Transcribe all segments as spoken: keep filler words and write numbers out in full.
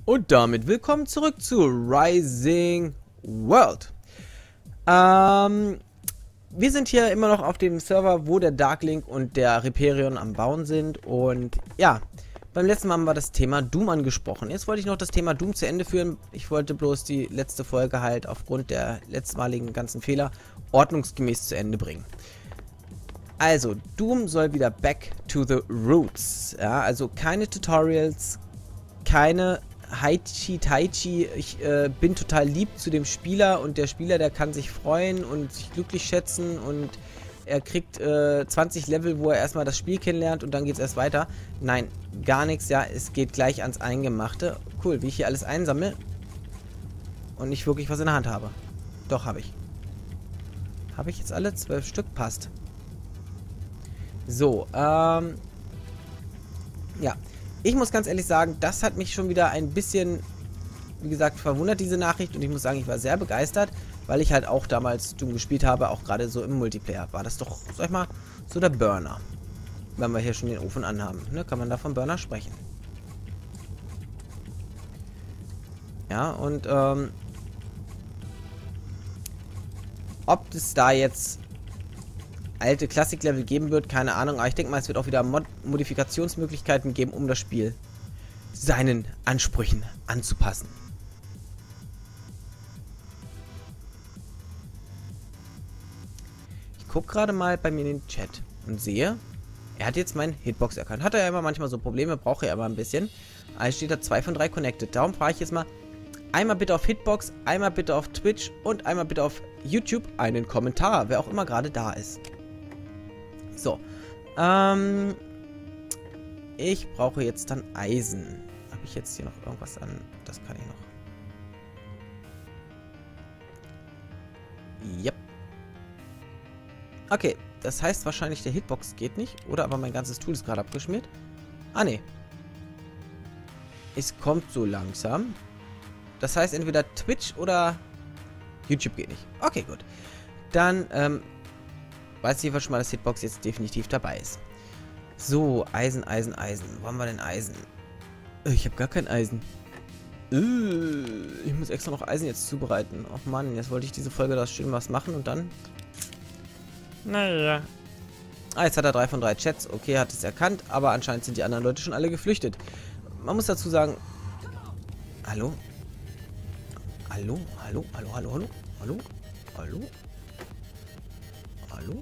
Und damit willkommen zurück zu Rising World. Ähm, wir sind hier immer noch auf dem Server, wo der Darklink und der Riperion am Bauen sind. Und ja, beim letzten Mal haben wir das Thema Doom angesprochen. Jetzt wollte ich noch das Thema Doom zu Ende führen. Ich wollte bloß die letzte Folge halt aufgrund der letztmaligen ganzen Fehler ordnungsgemäß zu Ende bringen. Also, Doom soll wieder back to the roots. Ja, also keine Tutorials, keine Haichi Taichi, ich äh, bin total lieb zu dem Spieler und der Spieler, der kann sich freuen und sich glücklich schätzen und er kriegt äh, zwanzig Level, wo er erstmal das Spiel kennenlernt und dann geht es erst weiter. Nein, gar nichts, ja, es geht gleich ans Eingemachte. Cool, wie ich hier alles einsammle und nicht wirklich was in der Hand habe. Doch, habe ich. Habe ich jetzt alle? Zwölf Stück? Passt. So, ähm, ja. Ich muss ganz ehrlich sagen, das hat mich schon wieder ein bisschen, wie gesagt, verwundert, diese Nachricht. Und ich muss sagen, ich war sehr begeistert, weil ich halt auch damals Doom gespielt habe, auch gerade so im Multiplayer. War das doch, sag ich mal, so der Burner. Wenn wir hier schon den Ofen anhaben, ne, kann man da vom Burner sprechen. Ja, und, ähm, ob es da jetzt alte Klassik-Level geben wird, keine Ahnung, aber ich denke mal, es wird auch wieder Mod Modifikationsmöglichkeiten geben, um das Spiel seinen Ansprüchen anzupassen. Ich gucke gerade mal bei mir in den Chat und sehe, er hat jetzt meinen Hitbox erkannt. Hat er ja immer manchmal so Probleme, braucht er aber ein bisschen. Also steht da zwei von drei connected. Darum frage ich jetzt mal, einmal bitte auf Hitbox, einmal bitte auf Twitch und einmal bitte auf YouTube einen Kommentar, wer auch immer gerade da ist. So, ähm, ich brauche jetzt dann Eisen. Habe ich jetzt hier noch irgendwas an? Das kann ich noch. Yep. Okay, das heißt wahrscheinlich, der Hitbox geht nicht. Oder aber mein ganzes Tool ist gerade abgeschmiert. Ah, nee. Es kommt so langsam. Das heißt, entweder Twitch oder YouTube geht nicht. Okay, gut. Dann, ähm, weiß ich schon mal, dass Hitbox jetzt definitiv dabei ist. So, Eisen, Eisen, Eisen. Wo haben wir denn Eisen? Ich habe gar kein Eisen. Ich muss extra noch Eisen jetzt zubereiten. Och Mann, jetzt wollte ich diese Folge da schön was machen und dann... Naja. Ah, jetzt hat er drei von drei Chats. Okay, hat es erkannt, aber anscheinend sind die anderen Leute schon alle geflüchtet. Man muss dazu sagen... Hallo? Hallo? Hallo? Hallo? Hallo? Hallo? Hallo? Hallo? Hallo?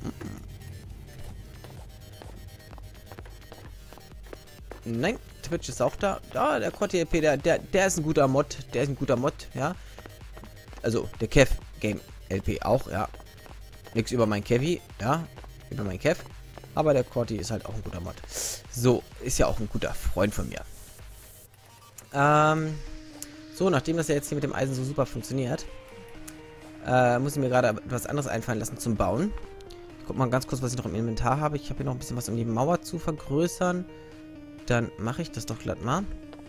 Nein, Twitch ist auch da. Da, der Corti L P, der, der, der ist ein guter Mod. Der ist ein guter Mod, ja. Also, der Kev Game L P auch, ja. Nix über mein Kevi, ja. Über mein Kev. Aber der Corti ist halt auch ein guter Mod. So, ist ja auch ein guter Freund von mir. Ähm, so, nachdem das ja jetzt hier mit dem Eisen so super funktioniert, Äh, muss ich mir gerade etwas anderes einfallen lassen zum Bauen. Ich guck mal ganz kurz, was ich noch im Inventar habe. Ich habe hier noch ein bisschen was, um die Mauer zu vergrößern. Dann mache ich das doch glatt mal.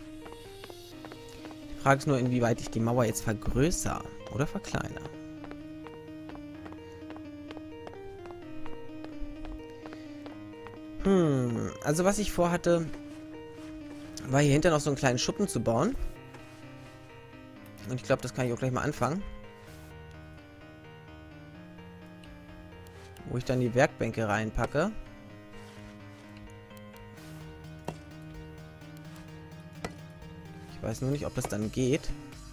Die Frage ist nur, inwieweit ich die Mauer jetzt vergrößere oder verkleinere. Hm, also was ich vorhatte, war hier hinter noch so einen kleinen Schuppen zu bauen. Und ich glaube, das kann ich auch gleich mal anfangen. Wo ich dann die Werkbänke reinpacke. Ich weiß nur nicht, ob das dann geht.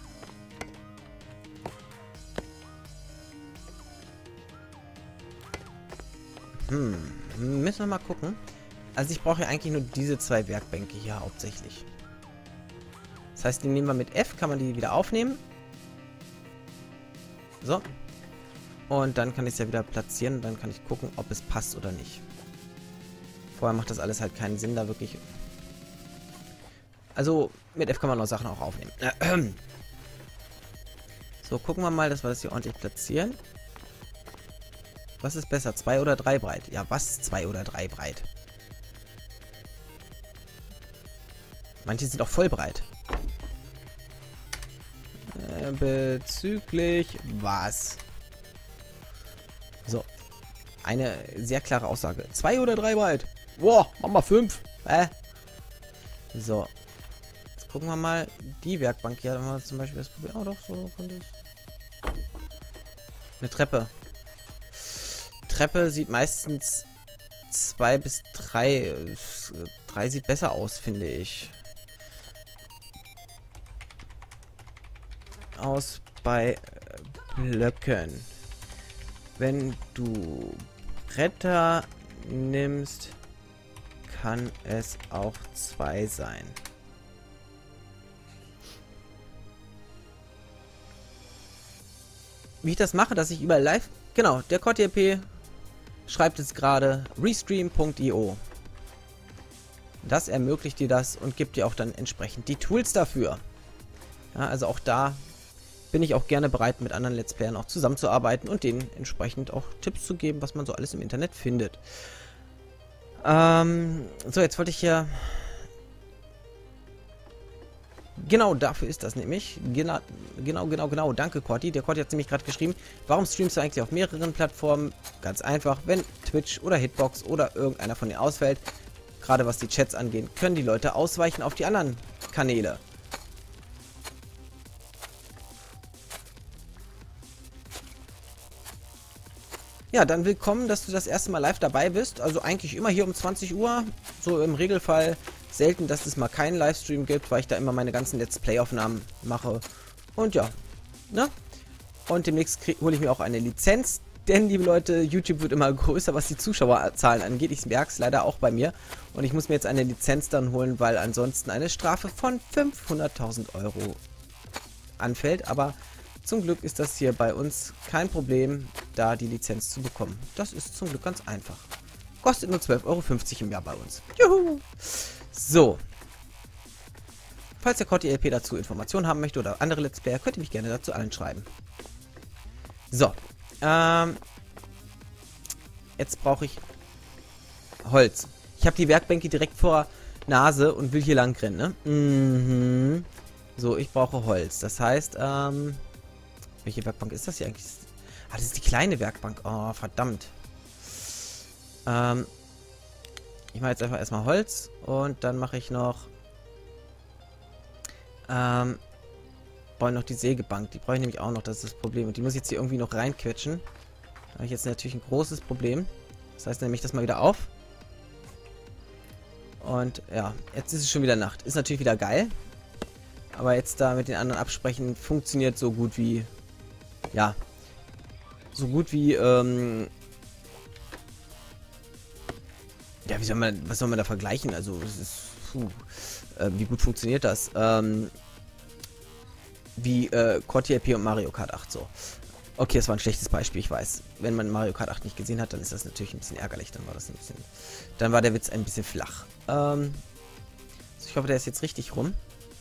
Hm, müssen wir mal gucken. Also ich brauche ja eigentlich nur diese zwei Werkbänke hier hauptsächlich. Das heißt, die nehmen wir mit F, kann man die wieder aufnehmen. So. Und dann kann ich es ja wieder platzieren und dann kann ich gucken, ob es passt oder nicht. Vorher macht das alles halt keinen Sinn, da wirklich... Also, mit F kann man noch Sachen auch aufnehmen. So, gucken wir mal, dass wir das hier ordentlich platzieren. Was ist besser, zwei oder drei breit? Ja, was? Zwei oder drei breit? Manche sind auch voll breit. Äh, bezüglich was? So. Eine sehr klare Aussage. Zwei oder drei breit? Boah, mach mal fünf. Hä? So. Jetzt gucken wir mal. Die Werkbank hier haben wir zum Beispiel das Problem. Oh doch, so könnte es. Eine Treppe. Treppe sieht meistens zwei bis drei. Drei sieht besser aus, finde ich. Aus bei Blöcken. Wenn du Bretter nimmst, kann es auch zwei sein. Wie ich das mache, dass ich überall live... Genau, der CodTLP schreibt jetzt gerade restream punkt i o. Das ermöglicht dir das und gibt dir auch dann entsprechend die Tools dafür. Ja, also auch da bin ich auch gerne bereit, mit anderen Let's Playern auch zusammenzuarbeiten und denen entsprechend auch Tipps zu geben, was man so alles im Internet findet. Ähm, so, jetzt wollte ich ja... Genau, dafür ist das nämlich. Genau, genau, genau, genau. Danke, Corti. Der Corti hat nämlich gerade geschrieben, warum streamst du eigentlich auf mehreren Plattformen? Ganz einfach, wenn Twitch oder Hitbox oder irgendeiner von denen ausfällt, gerade was die Chats angeht, können die Leute ausweichen auf die anderen Kanäle. Ja, dann willkommen, dass du das erste Mal live dabei bist. Also eigentlich immer hier um zwanzig Uhr. So im Regelfall selten, dass es mal keinen Livestream gibt, weil ich da immer meine ganzen Let's Play-Aufnahmen mache. Und ja, ne? Und demnächst hole ich mir auch eine Lizenz. Denn, liebe Leute, YouTube wird immer größer, was die Zuschauerzahlen angeht. Ich merke es leider auch bei mir. Und ich muss mir jetzt eine Lizenz dann holen, weil ansonsten eine Strafe von fünfhunderttausend Euro anfällt. Aber zum Glück ist das hier bei uns kein Problem, da die Lizenz zu bekommen. Das ist zum Glück ganz einfach. Kostet nur zwölf Euro fünfzig im Jahr bei uns. Juhu! So. Falls der CodTLP dazu Informationen haben möchte oder andere Let's Player, könnt ihr mich gerne dazu anschreiben. So. Ähm. Jetzt brauche ich Holz. Ich habe die Werkbänke direkt vor Nase und will hier lang rennen, ne? Mhm. So, ich brauche Holz. Das heißt, ähm... welche Werkbank ist das hier eigentlich? Ah, das ist die kleine Werkbank. Oh, verdammt. Ähm... Ich mache jetzt einfach erstmal Holz und dann mache ich noch ähm, brauche noch die Sägebank. Die brauche ich nämlich auch noch, das ist das Problem. Und die muss ich jetzt hier irgendwie noch reinquetschen. Da habe ich jetzt natürlich ein großes Problem. Das heißt, nehme ich das mal wieder auf. Und ja, jetzt ist es schon wieder Nacht. Ist natürlich wieder geil. Aber jetzt da mit den anderen absprechen, funktioniert so gut wie, ja, so gut wie, ähm, ja, wie soll man, was soll man da vergleichen? Also, es ist, puh, äh, wie gut funktioniert das? Ähm, wie, äh, CodTLP und Mario Kart acht so. Okay, das war ein schlechtes Beispiel, ich weiß. Wenn man Mario Kart acht nicht gesehen hat, dann ist das natürlich ein bisschen ärgerlich. Dann war das ein bisschen, dann war der Witz ein bisschen flach. Ähm, also ich hoffe, der ist jetzt richtig rum.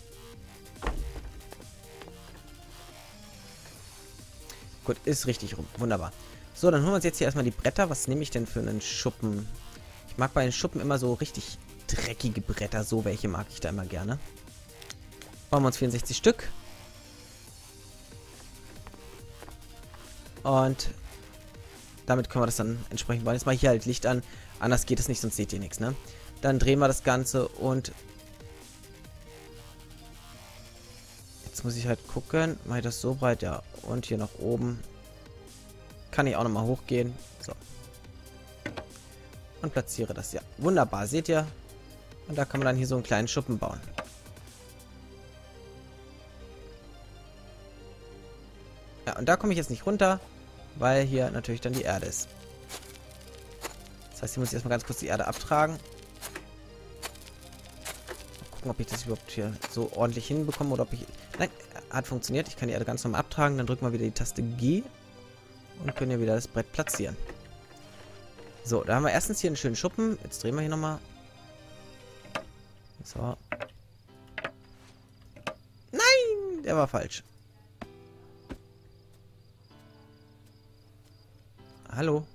Gut, ist richtig rum. Wunderbar. So, dann holen wir uns jetzt hier erstmal die Bretter. Was nehme ich denn für einen Schuppen? Ich mag bei den Schuppen immer so richtig dreckige Bretter. So welche mag ich da immer gerne. Bauen wir uns vierundsechzig Stück. Und damit können wir das dann entsprechend bauen. Jetzt mache ich hier halt Licht an. Anders geht es nicht, sonst seht ihr nichts, ne? Dann drehen wir das Ganze und jetzt muss ich halt gucken. Mache ich das so breit? Ja. Und hier nach oben kann ich auch nochmal hochgehen. So. Und platziere das. Ja, wunderbar. Seht ihr? Und da kann man dann hier so einen kleinen Schuppen bauen. Ja, und da komme ich jetzt nicht runter, weil hier natürlich dann die Erde ist. Das heißt, hier muss ich erstmal ganz kurz die Erde abtragen. Mal gucken, ob ich das überhaupt hier so ordentlich hinbekomme oder ob ich... Nein, hat funktioniert. Ich kann die Erde ganz normal abtragen. Dann drücken wir wieder die Taste G und können hier wieder das Brett platzieren. So, da haben wir erstens hier einen schönen Schuppen. Jetzt drehen wir hier nochmal. So. Nein, der war falsch. Hallo?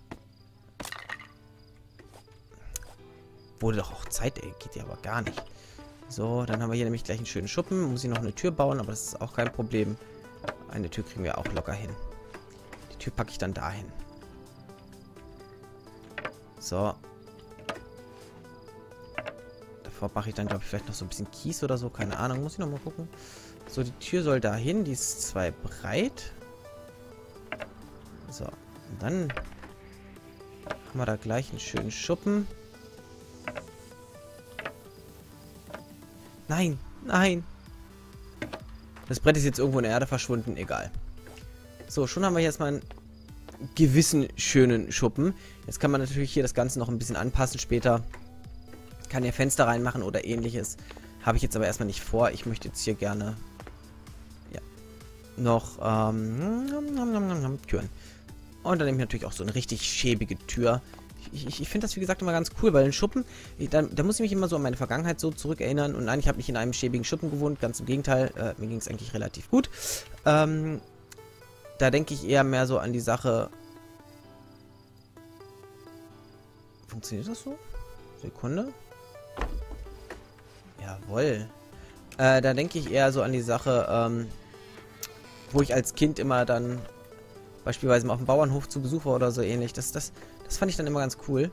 Wurde doch auch Zeit, ey. Geht ja aber gar nicht. So, dann haben wir hier nämlich gleich einen schönen Schuppen. Muss ich noch eine Tür bauen, aber das ist auch kein Problem. Eine Tür kriegen wir auch locker hin. Die Tür packe ich dann dahin. So. davor mache ich dann, glaube ich, vielleicht noch so ein bisschen Kies oder so. Keine Ahnung, muss ich noch mal gucken. So, die Tür soll da hin. Die ist zwei breit. So, und dann haben wir da gleich einen schönen Schuppen. Nein, nein. Das Brett ist jetzt irgendwo in der Erde verschwunden. Egal. So, schon haben wir jetzt mal einen gewissen schönen Schuppen. Jetzt kann man natürlich hier das Ganze noch ein bisschen anpassen später. Kann hier Fenster reinmachen oder ähnliches. Habe ich jetzt aber erstmal nicht vor. Ich möchte jetzt hier gerne ja, noch ähm, Türen. Und dann nehme ich natürlich auch so eine richtig schäbige Tür. Ich, ich, ich finde das, wie gesagt, immer ganz cool, weil ein Schuppen, ich, da, da muss ich mich immer so an meine Vergangenheit so zurückerinnern. Und nein, ich habe nicht in einem schäbigen Schuppen gewohnt. Ganz im Gegenteil, äh, mir ging es eigentlich relativ gut. Ähm, da denke ich eher mehr so an die Sache. Funktioniert das so? Sekunde. Jawohl. Äh, da denke ich eher so an die Sache, ähm, wo ich als Kind immer dann beispielsweise mal auf dem Bauernhof zu Besuch war oder so ähnlich. Das, das, das fand ich dann immer ganz cool.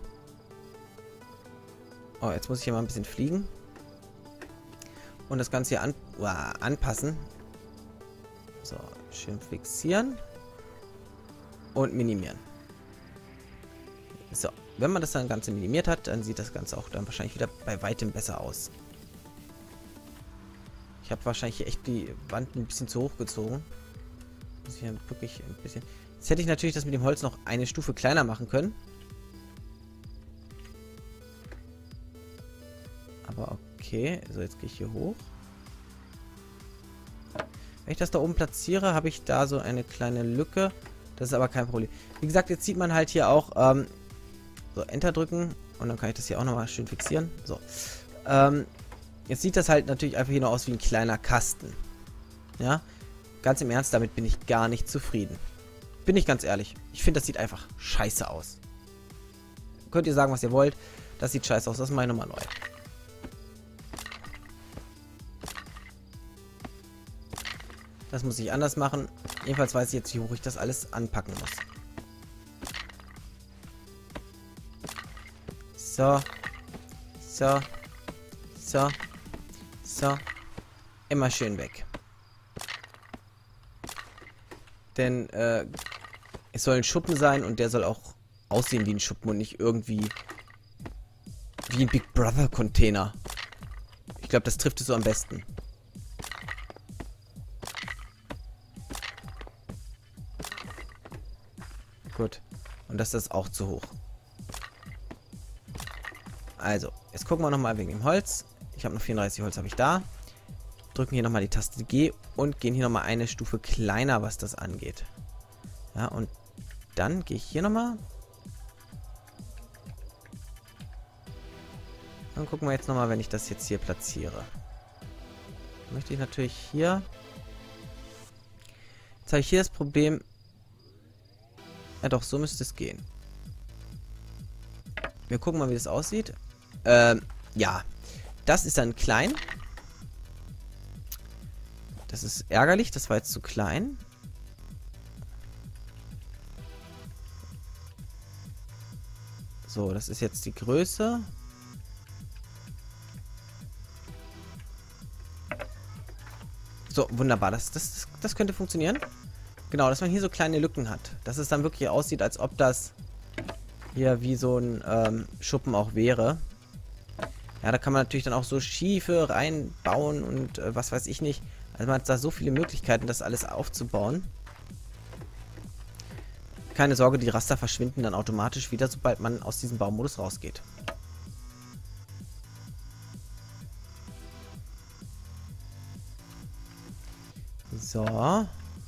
Oh, jetzt muss ich hier mal ein bisschen fliegen. Und das Ganze hier an, uh, anpassen. So, schön fixieren. Und minimieren. So, wenn man das dann Ganze minimiert hat, dann sieht das Ganze auch dann wahrscheinlich wieder bei weitem besser aus. Ich habe wahrscheinlich hier echt die Wand ein bisschen zu hoch gezogen. Muss ich hier wirklich ein bisschen... Jetzt hätte ich natürlich das mit dem Holz noch eine Stufe kleiner machen können. Aber okay. So, jetzt gehe ich hier hoch. Wenn ich das da oben platziere, habe ich da so eine kleine Lücke. Das ist aber kein Problem. Wie gesagt, jetzt sieht man halt hier auch... Ähm, so, Enter drücken. Und dann kann ich das hier auch nochmal schön fixieren. So. Ähm... Jetzt sieht das halt natürlich einfach hier noch aus wie ein kleiner Kasten. Ja? Ganz im Ernst, damit bin ich gar nicht zufrieden. Bin ich ganz ehrlich. Ich finde, das sieht einfach scheiße aus. Könnt ihr sagen, was ihr wollt. Das sieht scheiße aus. Das mache ich nochmal neu. Das muss ich anders machen. Jedenfalls weiß ich jetzt, wie hoch ich das alles anpacken muss. So. So. So. So. Immer schön weg. Denn äh, es soll ein Schuppen sein und der soll auch aussehen wie ein Schuppen und nicht irgendwie wie ein Big Brother Container. Ich glaube, das trifft es so am besten. Gut. Und das ist auch zu hoch. Also, jetzt gucken wir nochmal wegen dem Holz. Ich habe noch vierunddreißig Holz, habe ich da. Drücken hier nochmal die Taste G und gehen hier nochmal eine Stufe kleiner, was das angeht. Ja, und dann gehe ich hier nochmal. Dann gucken wir jetzt nochmal, wenn ich das jetzt hier platziere. Möchte ich natürlich hier... Jetzt habe ich hier das Problem... Ja doch, so müsste es gehen. Wir gucken mal, wie das aussieht. Ähm, ja. Das ist dann klein. Das ist ärgerlich. Das war jetzt zu klein. So, das ist jetzt die Größe. So, wunderbar. Das, das, das könnte funktionieren. Genau, dass man hier so kleine Lücken hat. Dass es dann wirklich aussieht, als ob das hier wie so ein ähm, Schuppen auch wäre. Ja, da kann man natürlich dann auch so Schiefe reinbauen und äh, was weiß ich nicht. Also man hat da so viele Möglichkeiten, das alles aufzubauen. Keine Sorge, die Raster verschwinden dann automatisch wieder, sobald man aus diesem Baumodus rausgeht. So. Und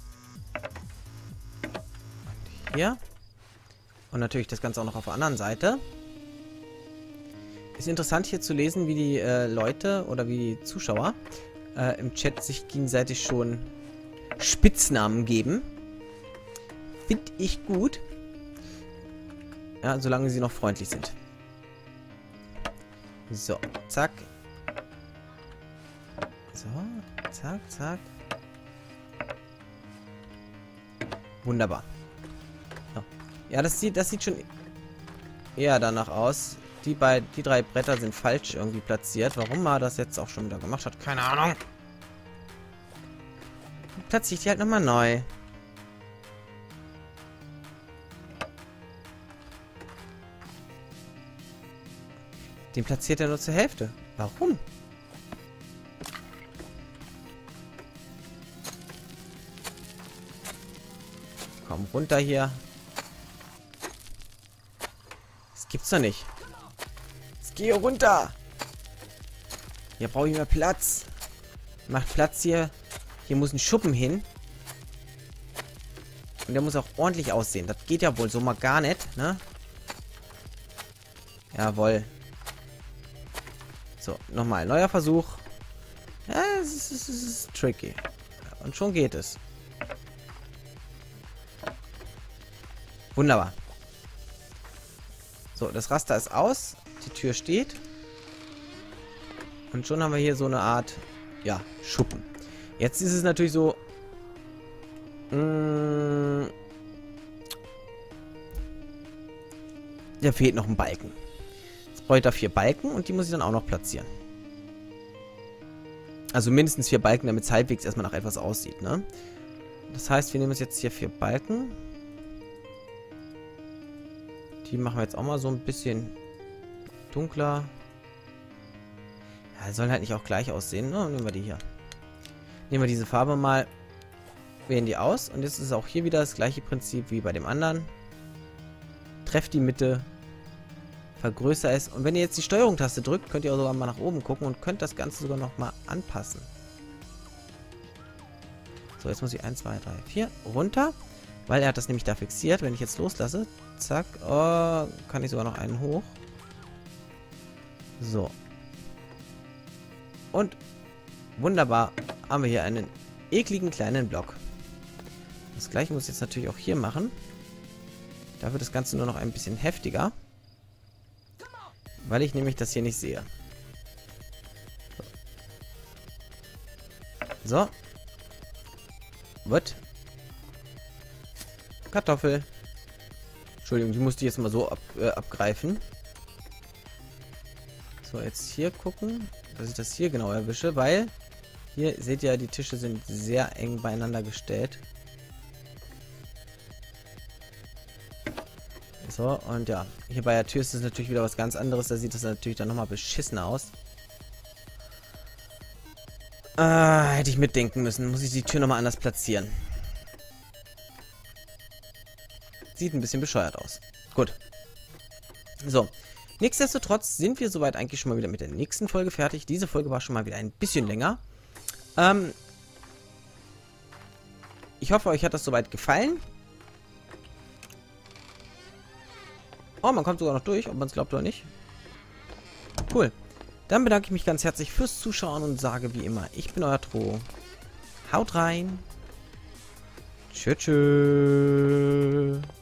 hier. Und natürlich das Ganze auch noch auf der anderen Seite. Ist interessant hier zu lesen, wie die äh, Leute oder wie die Zuschauer äh, im Chat sich gegenseitig schon Spitznamen geben. Finde ich gut. Ja, solange sie noch freundlich sind. So, zack. So, zack, zack. Wunderbar. So. Ja, das sieht, das sieht schon eher danach aus, die, bei, die drei Bretter sind falsch irgendwie platziert. Warum er das jetzt auch schon wieder gemacht hat, keine Ahnung. Platziere ich die halt nochmal neu. Den platziert er nur zur Hälfte. Warum? Komm runter hier. Das gibt's doch nicht. Jetzt geh hier runter. Hier brauche ich mehr Platz. Macht Platz hier. Hier muss ein Schuppen hin. Und der muss auch ordentlich aussehen. Das geht ja wohl so mal gar nicht, ne? Jawohl. So, nochmal. Neuer Versuch. Ja, es ist, es ist, es ist tricky. Und schon geht es. Wunderbar. So, das Raster ist aus. Die Tür steht. Und schon haben wir hier so eine Art, ja, Schuppen. Jetzt ist es natürlich so... Mh, da fehlt noch ein Balken. Jetzt brauche ich da vier Balken und die muss ich dann auch noch platzieren. Also mindestens vier Balken, damit es halbwegs erstmal nach etwas aussieht, ne? Das heißt, wir nehmen uns jetzt hier vier Balken. Die machen wir jetzt auch mal so ein bisschen dunkler. Ja, sollen halt nicht auch gleich aussehen, ne? Nehmen wir die hier. Nehmen wir diese Farbe mal, wählen die aus. Und jetzt ist auch hier wieder das gleiche Prinzip wie bei dem anderen. Trefft die Mitte, vergrößert es. Und wenn ihr jetzt die Steuerung-Taste drückt, könnt ihr auch sogar mal nach oben gucken und könnt das Ganze sogar noch mal anpassen. So, jetzt muss ich eins, zwei, drei, vier runter. Weil er hat das nämlich da fixiert. Wenn ich jetzt loslasse, zack, oh, kann ich sogar noch einen hoch. So. Und wunderbar haben wir hier einen ekligen kleinen Block. Das gleiche muss ich jetzt natürlich auch hier machen. Da wird das Ganze nur noch ein bisschen heftiger. Weil ich nämlich das hier nicht sehe. So. What? Kartoffel. Entschuldigung, die musste ich jetzt mal so ab, äh, abgreifen. So, jetzt hier gucken, dass ich das hier genau erwische, weil hier seht ihr, die Tische sind sehr eng beieinander gestellt. So, und ja, hier bei der Tür ist es natürlich wieder was ganz anderes. Da sieht es natürlich dann nochmal beschissen aus. Ah, hätte ich mitdenken müssen. Muss ich die Tür nochmal anders platzieren. Sieht ein bisschen bescheuert aus. Gut. So. Nichtsdestotrotz sind wir soweit eigentlich schon mal wieder mit der nächsten Folge fertig. Diese Folge war schon mal wieder ein bisschen länger. Ähm ich hoffe, euch hat das soweit gefallen. Oh, man kommt sogar noch durch, ob man es glaubt oder nicht. Cool. Dann bedanke ich mich ganz herzlich fürs Zuschauen und sage wie immer, ich bin euer Tro. Haut rein. Tschö, tschö.